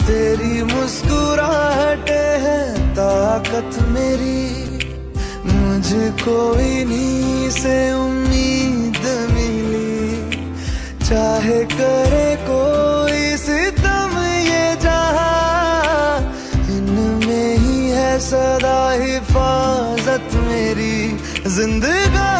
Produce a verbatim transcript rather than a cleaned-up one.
तेरी मुस्कुराहट है ताकत मेरी, मुझको इन्हीं से उम्मीद मिली। चाहे करे कोई सितम ये जहां, इनमें ही है सदा हिफाजत मेरी। जिंदगानी